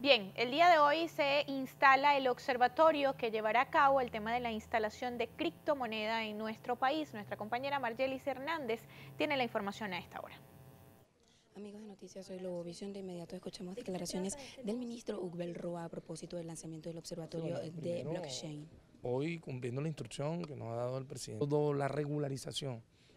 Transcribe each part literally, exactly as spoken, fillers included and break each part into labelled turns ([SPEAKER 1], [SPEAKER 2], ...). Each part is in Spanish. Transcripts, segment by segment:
[SPEAKER 1] Bien, el día de hoy se instala el observatorio que llevará a cabo el tema de la instalación de criptomoneda en nuestro país. Nuestra compañera Margelis Hernández tiene la información a esta hora.
[SPEAKER 2] Amigos de Noticias Hoy Globovisión, de inmediato escuchamos declaraciones del ministro Ugbel Roa a propósito del lanzamiento del observatorio
[SPEAKER 3] Bueno,
[SPEAKER 2] de
[SPEAKER 3] primero,
[SPEAKER 2] blockchain.
[SPEAKER 3] Hoy, cumpliendo la instrucción que nos ha dado el presidente, toda la regularización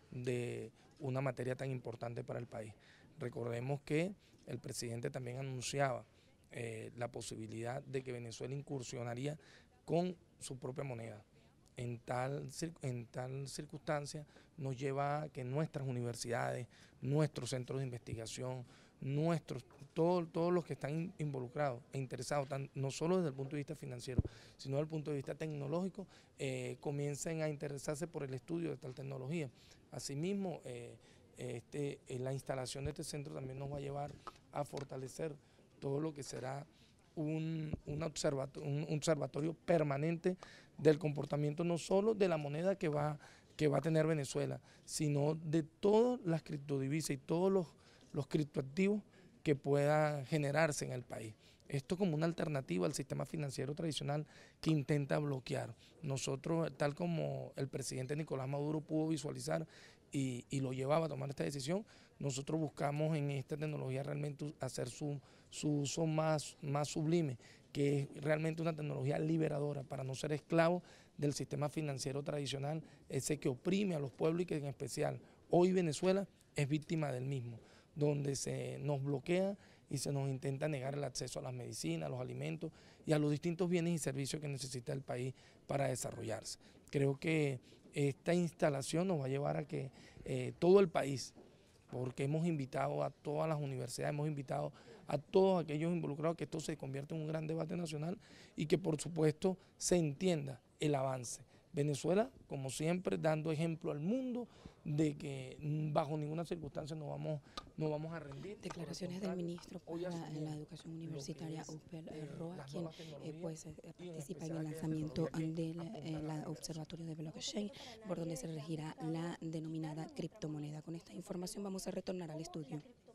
[SPEAKER 3] de una materia tan importante para el país. Recordemos que el presidente también anunciaba eh, la posibilidad de que Venezuela incursionaría con su propia moneda. En tal, en tal circunstancia nos lleva a que nuestras universidades, nuestros centros de investigación, nuestros, todos, todos los que están involucrados e interesados, tan, no solo desde el punto de vista financiero, sino desde el punto de vista tecnológico, eh, comiencen a interesarse por el estudio de tal tecnología. Asimismo, eh, este, la instalación de este centro también nos va a llevar a fortalecer todo lo que será Un, un, observatorio, un observatorio permanente del comportamiento no solo de la moneda que va, que va a tener Venezuela, sino de todas las criptodivisas y todos los, los criptoactivos que puedan generarse en el país. Esto como una alternativa al sistema financiero tradicional que intenta bloquear. Nosotros, tal como el presidente Nicolás Maduro pudo visualizar y, y lo llevaba a tomar esta decisión, nosotros buscamos en esta tecnología realmente hacer su, su uso más, más sublime, que es realmente una tecnología liberadora para no ser esclavos del sistema financiero tradicional, ese que oprime a los pueblos y que en especial hoy Venezuela es víctima del mismo, donde se nos bloquea y se nos intenta negar el acceso a las medicinas, a los alimentos y a los distintos bienes y servicios que necesita el país para desarrollarse. Creo que esta instalación nos va a llevar a que eh, todo el país, porque hemos invitado a todas las universidades, hemos invitado a todos aquellos involucrados que esto se convierta en un gran debate nacional y que por supuesto se entienda el avance. Venezuela, como siempre, dando ejemplo al mundo de que bajo ninguna circunstancia nos vamos, nos vamos a rendir.
[SPEAKER 2] Declaraciones del ministro para la, la educación universitaria Ugbel
[SPEAKER 3] eh,
[SPEAKER 2] Roa, quien eh, pues, participa en el lanzamiento del eh, observatorio de blockchain, por donde se regirá la denominada criptomoneda. Con esta información vamos a retornar al estudio.